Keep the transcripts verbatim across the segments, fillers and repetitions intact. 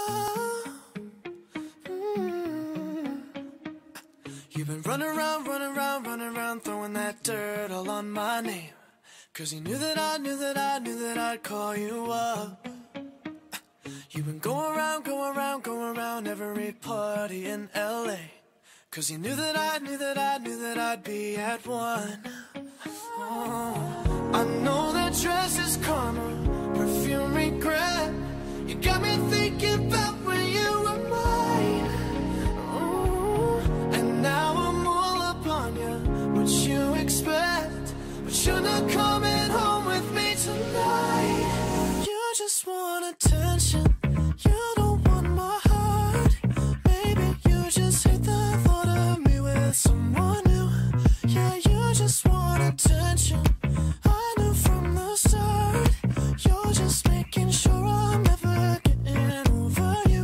mm. You've been running around, running around, running around, throwing that dirt all on my name. Cause you knew that I knew that I knew that I'd call you up. You've been going around, going around, going around every party in L A. Cause you knew that I knew that I knew that I'd be at one. Oh, I know that dress is karma, perfume regret. You got me thinking about when you were mine. Oh, and now I'm all up on you, what you expect. But you're not coming home with me tonight. You just want attention, you don't want my heart. Maybe you just hate the thought of me with someone new. Yeah, you just want attention, I knew from the start. You're just making sure I'm never getting over you.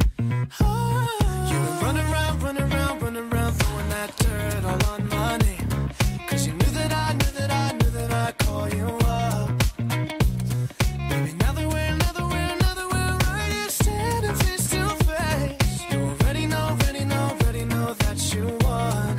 Oh. You've been running around, running around, running around, throwing that dirt all on my name. Cause you knew that I knew that I knew that I'd call you up. Baby, now that we're, now that we're, now that we're right here standing face to face, you already know, already know, already know that you won.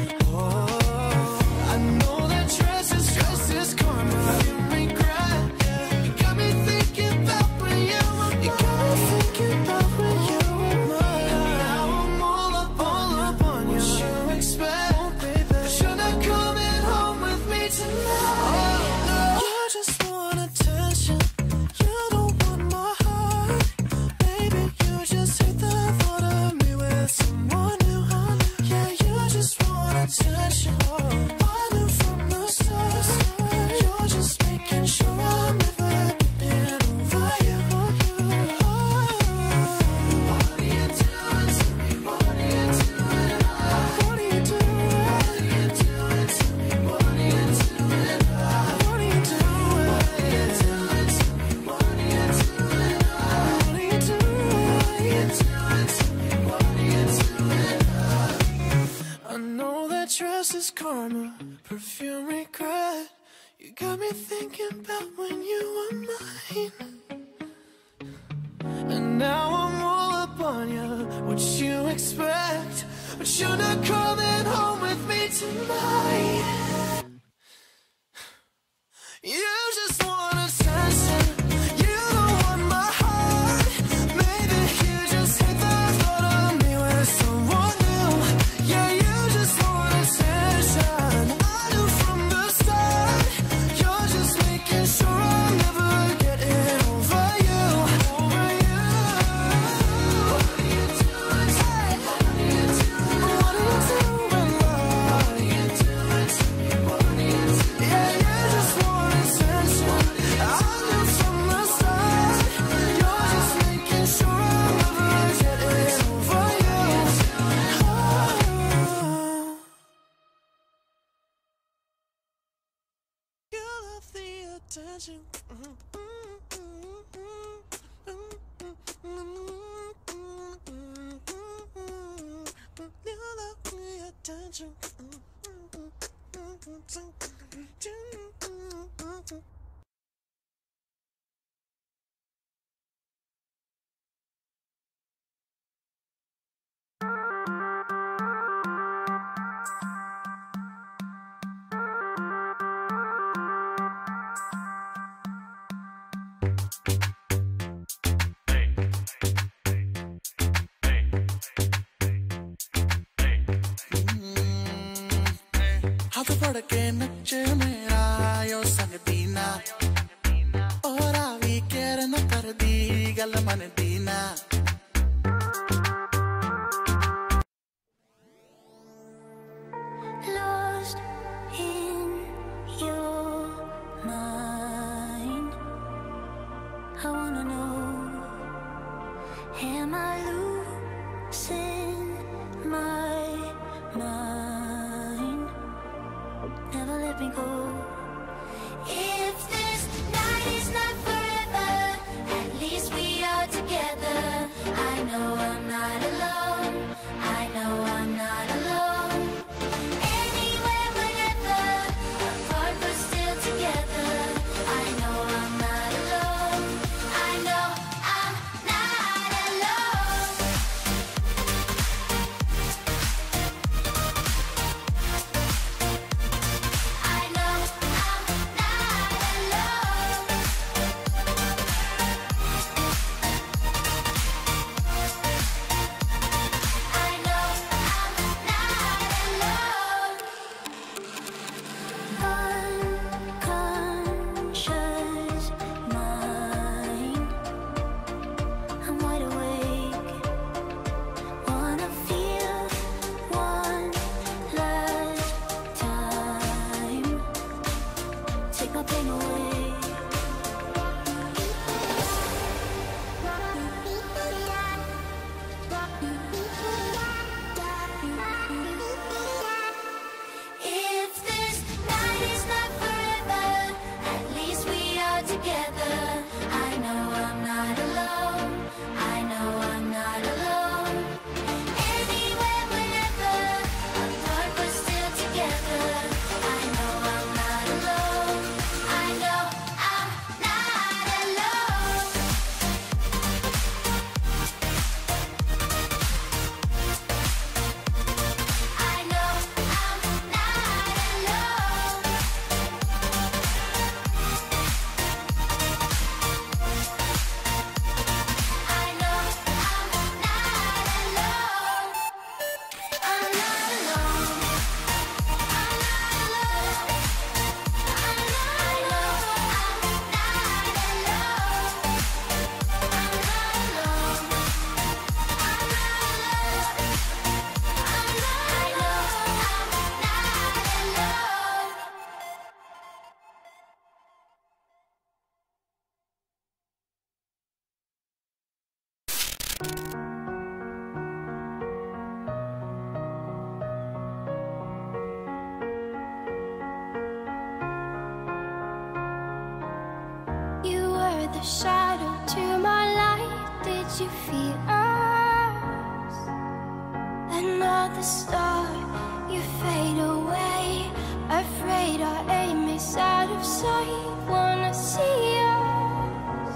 Oh, I know that dress is, dress is karma, you regret. Yeah. You got me thinking about when you were mine. You got me thinking about when you were mine. And now I'm all up, all up on you. What you expect, oh, baby. But you're not coming home with me tonight. Oh, no. You just want attention, you don't want my heart. Baby, you just hate the thought of me with someone new. Yeah, you just want attention, I knew from the start. You're just making sure I'm never getting over you. Oh. What are you doing to me? What are you doing? What are you doing? What are you doing to me? What are you doing? What are you doing? What are you doing to me? What are you doing? What are you doing? What are you doing to me? What are you doing? I know that dress is karma, perfume regret. You got me thinking about when you were mine. And now I'm all up on you, what you expect. But you're not coming home with me tonight. You just want attention, you don't want my heart. Maybe you just hate the thought of me with someone new. Yeah, you just want attention, I knew from the start. You're just making sure I'm never getting over you. Over you. What are you doing? What are you doing? What are you doing? What are you doing to me? What are you doing? Yeah, you just want attention, I knew from the start. You're just making sure I'm never getting over you. Oh. You love the attention. You love the attention. हाथ फड़ के नचे मेरा यो संग दीना और आवी केर न कर दी गल मन दीना Lost in your mind, I wanna know, am I losing my mind? Never let me go. If this night is not forever, at least we are together. I know I'm not alone, I know I'm not alone. Anywhere, whenever, apart but still together. I know I'm not alone, I know I'm not alone. were the shadow to my light. Did you feel us? Another star, you fade away. Afraid our aim is out of sight. Wanna see us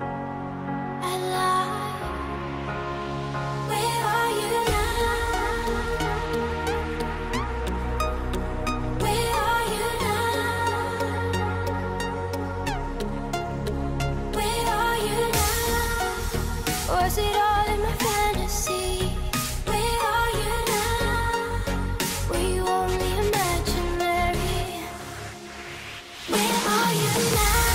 alive. Where are you now? Where are you now? Where are you now? Was it all in my fantasy? Where are you now? Were you only imaginary? Where are you now?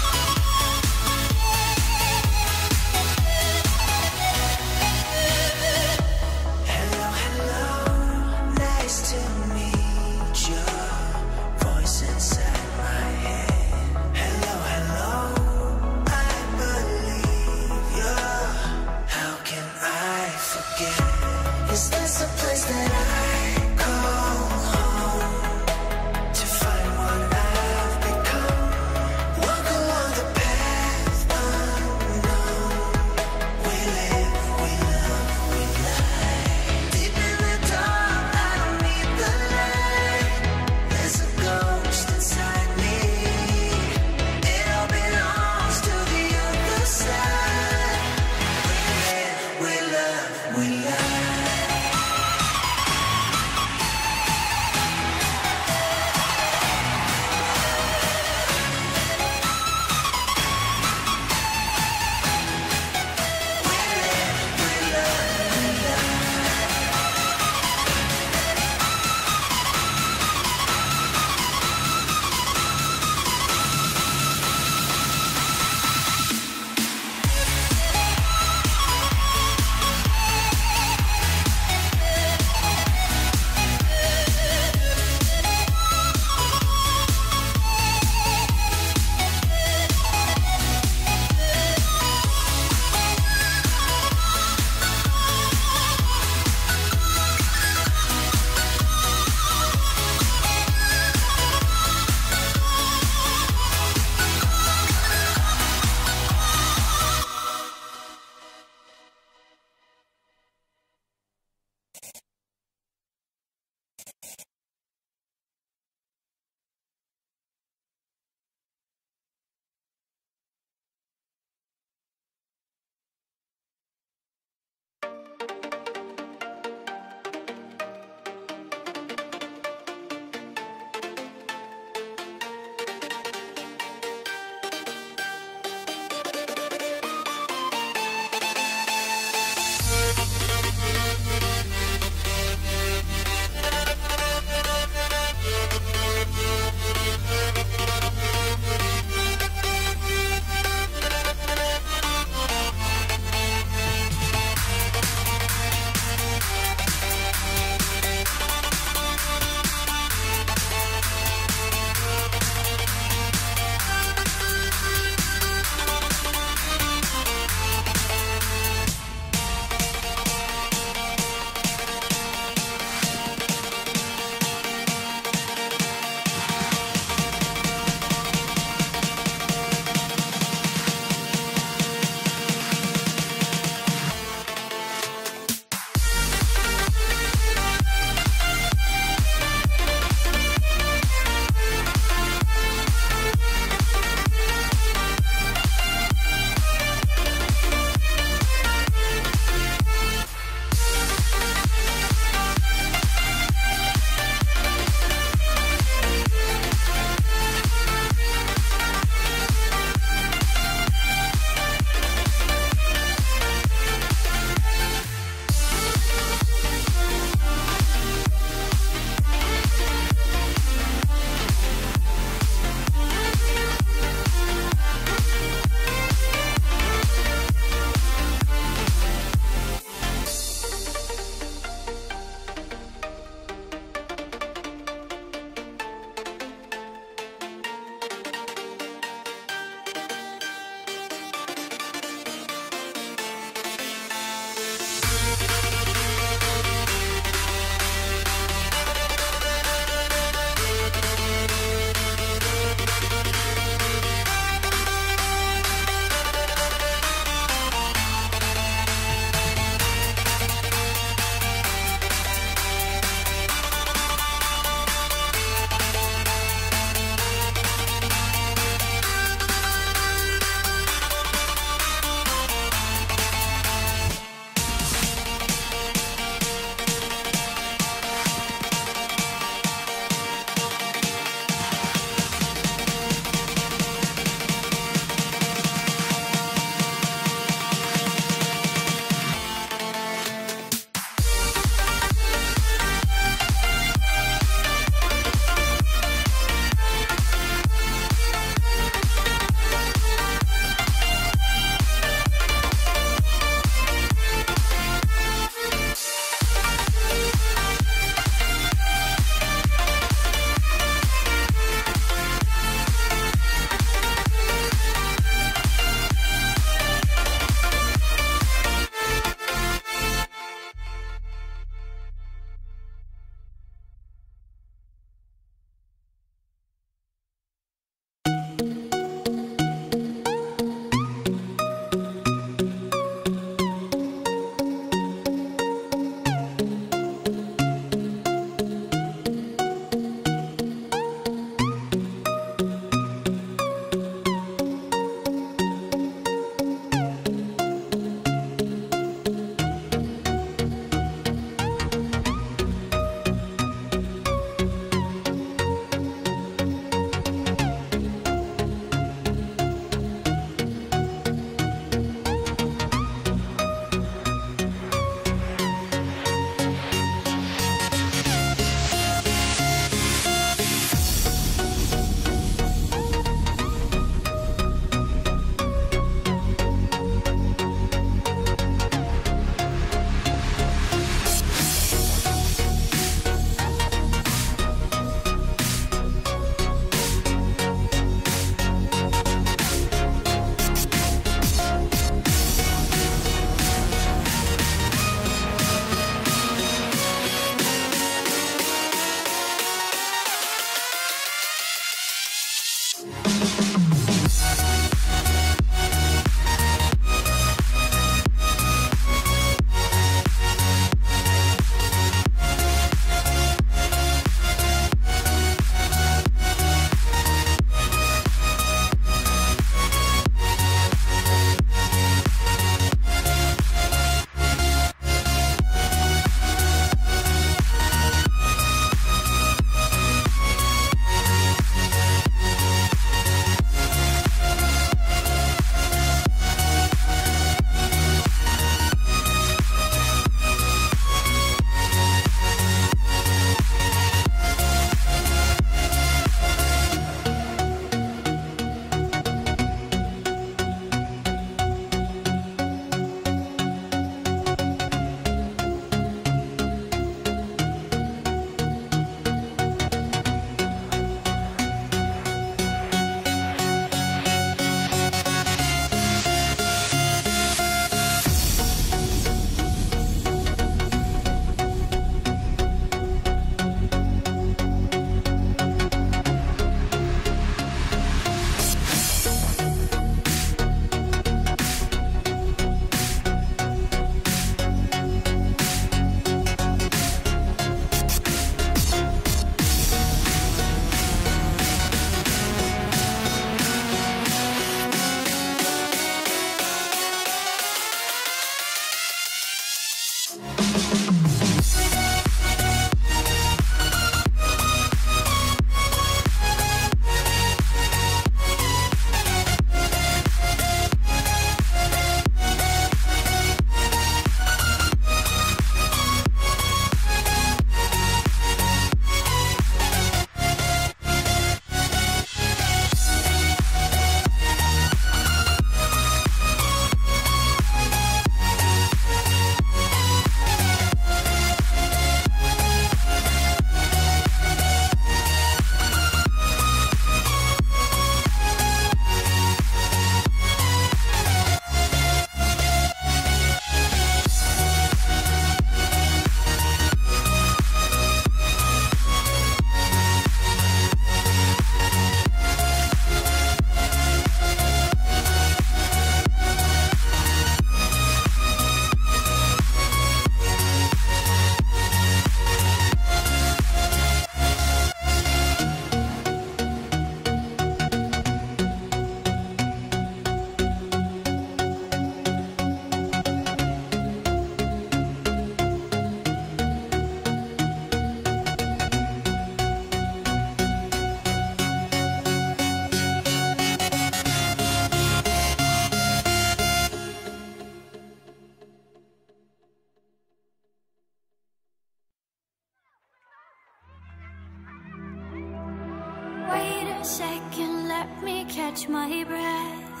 second, let me catch my breath.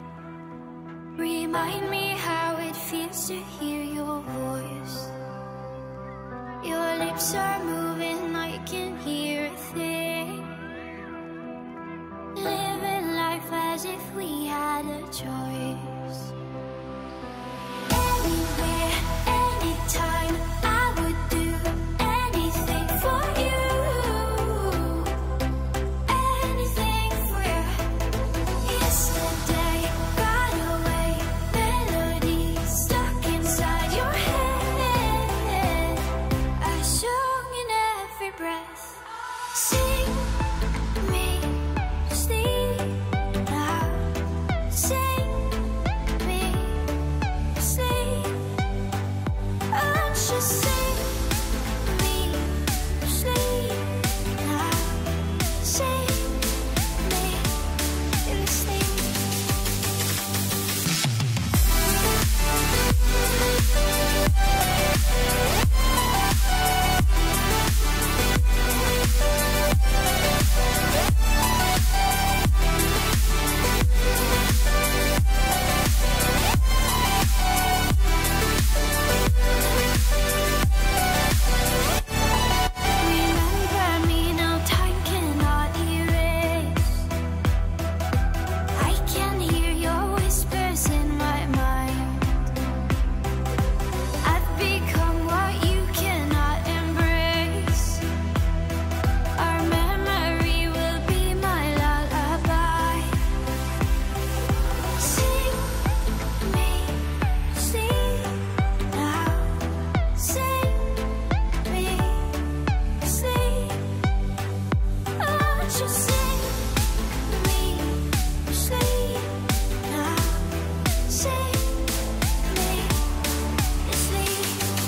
Remind me how it feels to hear your voice. Your lips are moving, I can hear a thing. Living life as if we had a choice. Anywhere, anytime, I would do anything for you. Anything for you. Yesterday got away, melodies stuck inside your head. I sung in every breath. Sing me sleep now. Sing me sleep. And just sing me sleep now. Sing me sleep. Remember me now, time cannot erase. I can hear your whispers in my mind. I've become what you cannot embrace. Our memory will be my lullaby. Sing me sleep now. Sing me sleep. Oh, just sing me sleep now. Sing me sleep.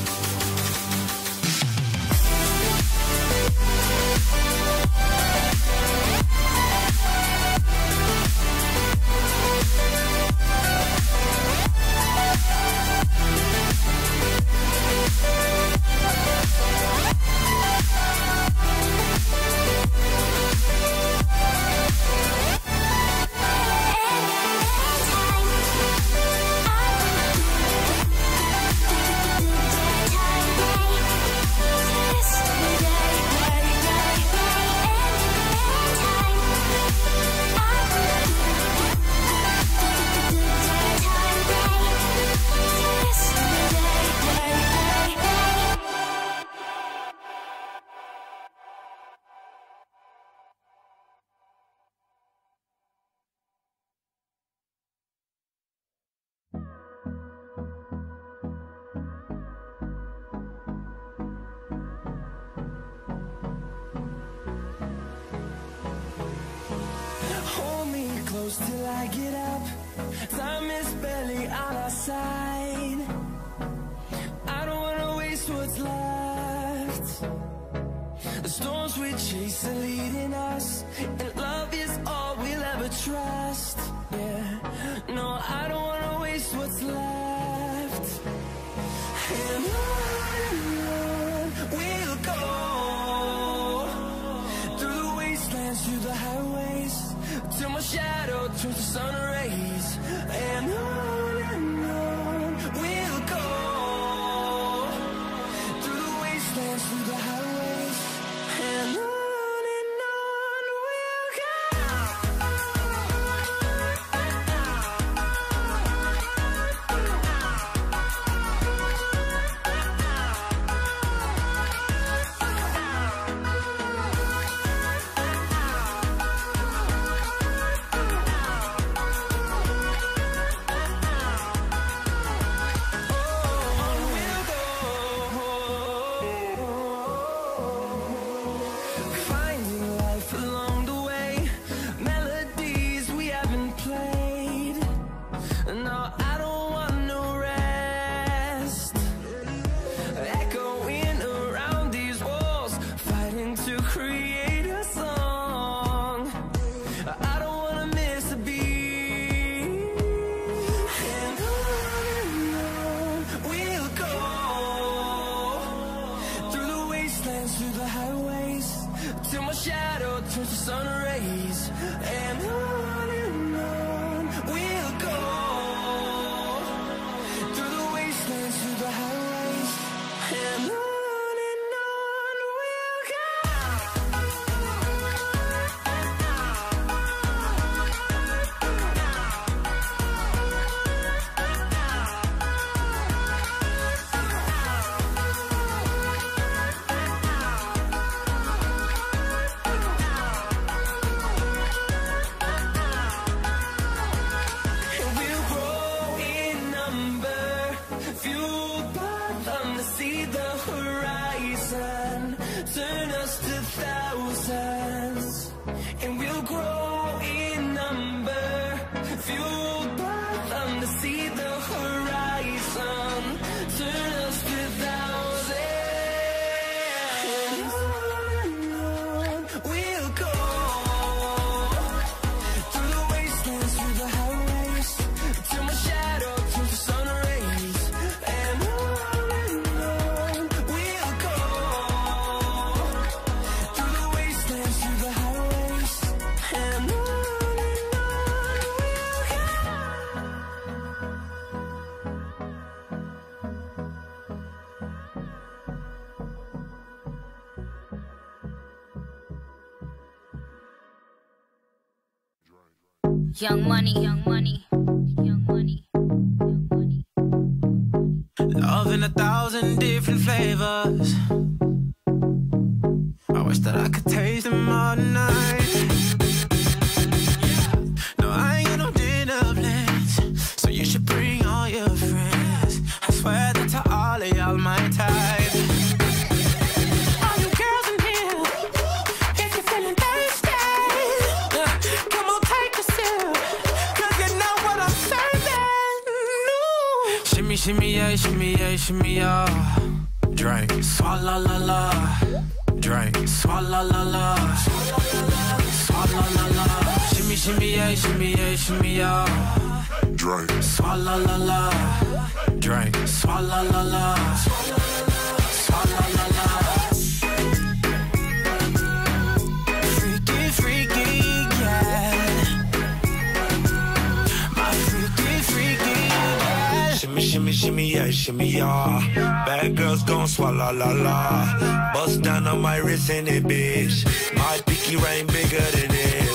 Hold me close till I get up. Time is barely on our side. I don't wanna waste what's left. The storms we chase are leading us, and love is all we'll ever trust. Yeah, no, I don't wanna waste what's left. And on and on we'll go, through the wastelands, through the highways, till my shadow turns to sun rays. And on and on we'll go, through the wastelands, through the highways. And on and on we'll go. Young money, young money, young money, young money. Love in a thousand different flavors. I wish that I could taste them all night. No, I ain't got no dinner plans, so you should bring all your friends. I swear that to all of y'all my type. All you girls in here, if you're feeling thirsty, uh, come on, take a sip, 'cause you know what I'm serving. No. Shimmy, shimmy, yeah, shimmy, yeah, shimmy, yeah. Drink, swalla la la. Drink, swalla la la. Swalla la la. Shimmy, shimmy, yeah, shimmy, yeah, shimmy, yeah. Drink, swalla la la. Drink, swalla la la. Swalla la la. Freaky, freaky, yeah. My freaky, freaky, yeah. Shimmy, shimmy, shimmy, yeah, shimmy, yeah. Bad girls gon' swallow la la. Bust down on my wrist in it, bitch. My pinky ring bigger than this.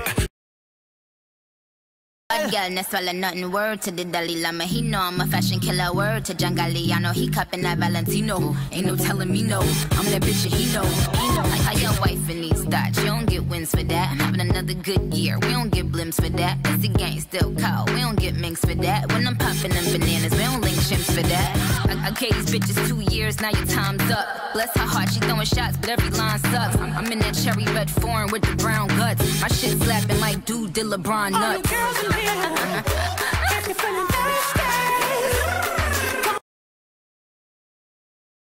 Bad girl, no swallow nothing. Word to the Dalai Lama, he know I'm a fashion killer. Word to Jangali, I know he cupping that Valentino. Ain't no telling me no, I'm that bitch and he know. He know. Like how your wife in these thoughts, you don't get wins for that. I'm having another good year, we don't get blimps for that. It's the gang still cold, we don't get minks for that. When I'm popping them bananas, we don't link chimps for that. I, I gave these bitches two years, now your time's up. Bless her heart, she throwing shots, but every line sucks. I'm, I'm in that cherry red foreign with the brown guts. My shit slapping like dude did LeBron nuts.